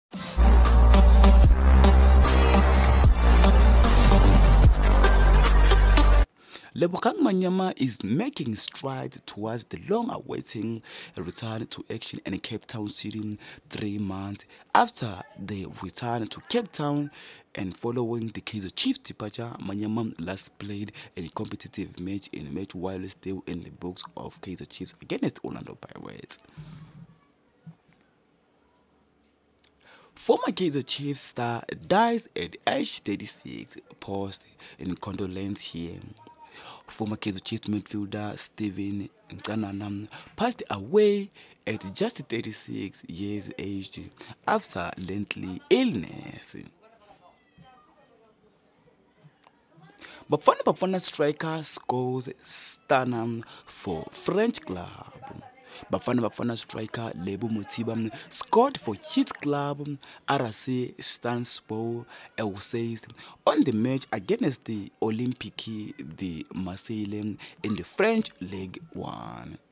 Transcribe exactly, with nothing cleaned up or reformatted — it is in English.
Lebogang Manyama is making strides towards the long-awaited return to action in Cape Town City three months after the return to Cape Town and following the Kaizer Chiefs departure. Manyama last played a competitive match in a match while still in the books of Kaizer Chiefs against Orlando Pirates. Former Kaizer Chiefs star dies at age thirty-six, paused in condolence here. Former Kaizer Chiefs midfielder Steven Ncanana passed away at just thirty-six years aged after lengthy illness. Bafana Bafana striker scores stunner for French club. Bafana Bafana striker Lebo Mothiba scored for his club R I P Kaizer on the match against the Olympique de Marseille in the French League One.